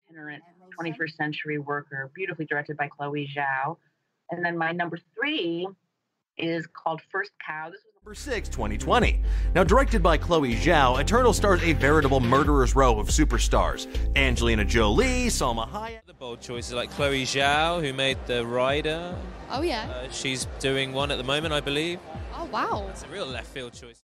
itinerant 21st century worker, beautifully directed by Chloe Zhao. And then my number three is called First Cow. This was Number 6, 2020. Now directed by Chloe Zhao, Eternal stars a veritable murderer's row of superstars. Angelina Jolie, Salma Hayek. The bold choices like Chloe Zhao, who made The Rider. Oh, yeah. She's doing one at the moment, I believe. Oh, wow. It's a real left field choice.